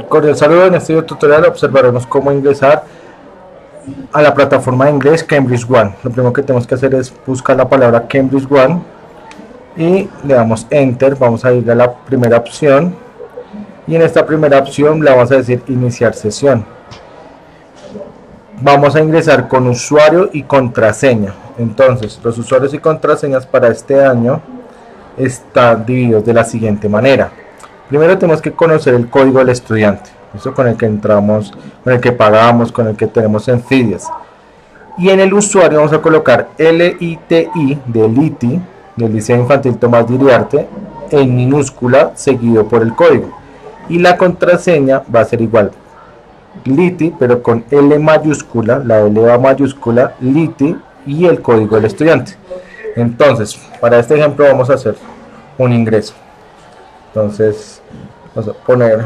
Cordial saludo. En este video tutorial observaremos cómo ingresar a la plataforma de inglés Cambridge One. Lo primero que tenemos que hacer es buscar la palabra Cambridge One y le damos Enter. Vamos a ir a la primera opción y en esta primera opción le vamos a decir iniciar sesión. Vamos a ingresar con usuario y contraseña. Entonces los usuarios y contraseñas para este año están divididos de la siguiente manera. Primero tenemos que conocer el código del estudiante, eso con el que entramos, con el que pagamos, con el que tenemos en Fidias. Y en el usuario vamos a colocar LITI de LITI, del Liceo Infantil Tomás de Iriarte, en minúscula seguido por el código. Y la contraseña va a ser igual, LITI, pero con L mayúscula, la L va mayúscula, LITI y el código del estudiante. Entonces, para este ejemplo vamos a hacer un ingreso. Entonces, vamos a poner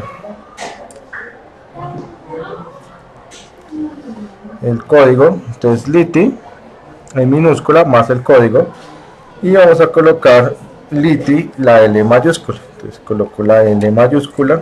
el código, entonces LITI en minúscula más el código, y vamos a colocar LITI, la L mayúscula. Entonces coloco la L mayúscula,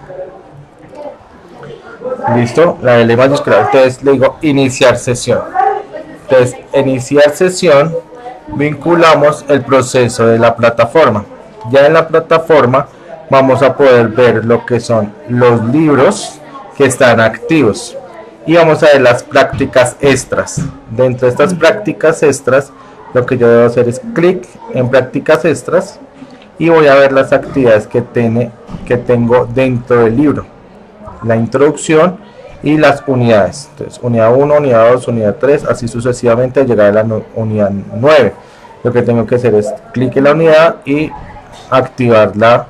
listo, la L mayúscula. Entonces le digo iniciar sesión. Entonces iniciar sesión, vinculamos el proceso de la plataforma. Ya en la plataforma vamos a poder ver lo que son los libros que están activos y vamos a ver las prácticas extras. Dentro de estas prácticas extras, lo que yo debo hacer es clic en prácticas extras y voy a ver las actividades que tengo dentro del libro, la introducción y las unidades. Entonces unidad 1, unidad 2, unidad 3, así sucesivamente, llegar a la unidad 9. Lo que tengo que hacer es clic en la unidad y activar la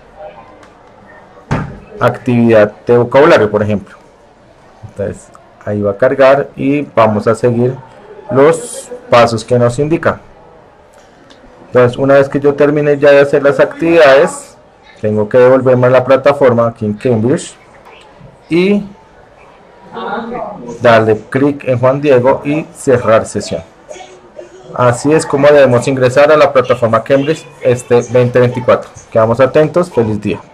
actividad de vocabulario, por ejemplo. Entonces ahí va a cargar y vamos a seguir los pasos que nos indica. Entonces una vez que yo termine ya de hacer las actividades, tengo que devolverme a la plataforma aquí en Cambridge y darle clic en Juan Diego y cerrar sesión. Así es como debemos ingresar a la plataforma Cambridge este 2024. Quedamos atentos. Feliz día.